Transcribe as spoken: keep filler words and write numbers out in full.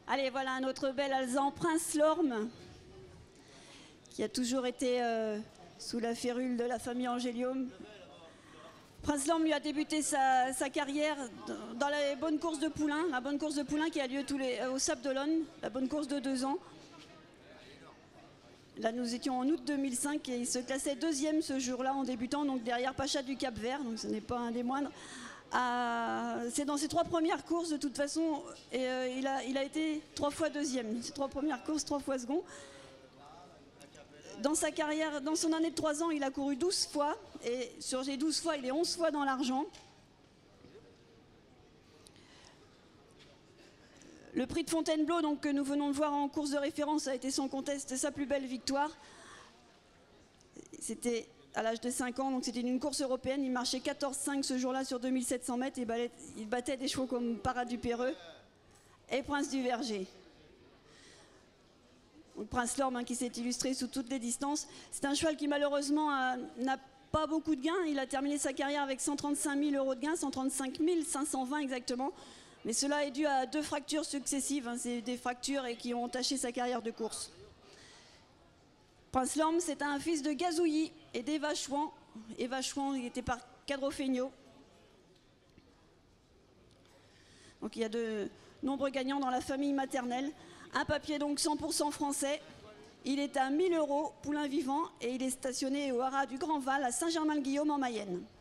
Allez, voilà un autre bel alezan, Prince Lorme, qui a toujours été euh, sous la férule de la famille Angélium. Prince Lorme lui a débuté sa, sa carrière dans la bonne course de poulain, la bonne course de poulain qui a lieu tous les, au Sable d'Olonne, la bonne course de deux ans. Là, nous étions en août deux mille cinq et il se classait deuxième ce jour-là en débutant, donc derrière Pacha du Cap-Vert, donc ce n'est pas un des moindres. Euh, c'est dans ses trois premières courses de toute façon, et euh, il, a, il a été trois fois deuxième. Ses trois premières courses, trois fois second. Dans sa carrière, dans son année de trois ans, il a couru douze fois, et sur les douze fois, il est onze fois dans l'argent. Le prix de Fontainebleau, donc, que nous venons de voir en course de référence, a été sans conteste sa plus belle victoire. C'était à l'âge de cinq ans, donc c'était une course européenne. Il marchait quatorze cinq ce jour-là sur deux mille sept cents mètres. Et il battait des chevaux comme Parade du Péreux et Prince du Verger. Donc Prince Lorme, hein, qui s'est illustré sous toutes les distances. C'est un cheval qui malheureusement n'a pas beaucoup de gains. Il a terminé sa carrière avec cent trente-cinq mille euros de gains, cent trente-cinq mille cinq cent vingt exactement. Mais cela est dû à deux fractures successives. Hein, c'est des fractures et qui ont entaché sa carrière de course. Prince Lorme, c'est un fils de Gazouilly et d'Eva Chouan. Eva Chouan, il était par Cadro Feignaud. Donc il y a de nombreux gagnants dans la famille maternelle. Un papier donc cent pour cent français. Il est à mille euros, poulain vivant, et il est stationné au haras du Grand Val à Saint-Germain-le-Guillaume en Mayenne.